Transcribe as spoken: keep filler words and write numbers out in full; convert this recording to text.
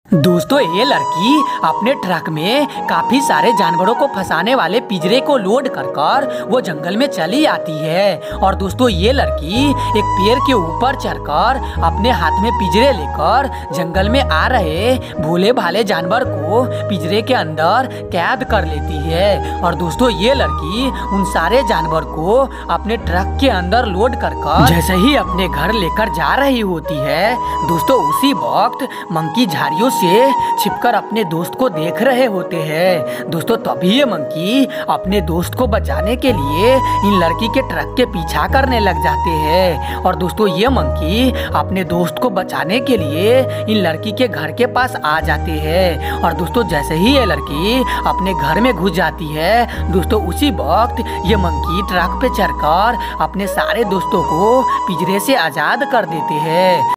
दोस्तों ये लड़की अपने ट्रक में काफी सारे जानवरों को फंसाने वाले पिंजरे को लोड कर कर वो जंगल में चली आती है। और दोस्तों ये लड़की एक पेड़ के ऊपर चढ़कर अपने हाथ में पिंजरे लेकर जंगल में आ रहे भोले भाले जानवर को पिंजरे के अंदर कैद कर लेती है। और दोस्तों ये लड़की उन सारे जानवर को अपने ट्रक के अंदर लोड कर कर जैसे ही अपने घर लेकर जा रही होती है, दोस्तों उसी वक्त मंकी झाड़ियों से छिपकर अपने दोस्त को देख रहे होते हैं। दोस्तों तभी ये मंकी अपने दोस्त को बचाने के लिए इन लड़की के ट्रक के पीछा करने लग जाते हैं। और दोस्तों ये मंकी अपने दोस्त को बचाने के लिए इन लड़की के घर के पास आ जाते हैं। और दोस्तों जैसे ही ये लड़की अपने घर में घुस जाती है, दोस्तों उसी वक्त ये मंकी ट्रक पे चढ़कर अपने सारे दोस्तों को पिंजरे से आजाद कर देते हैं।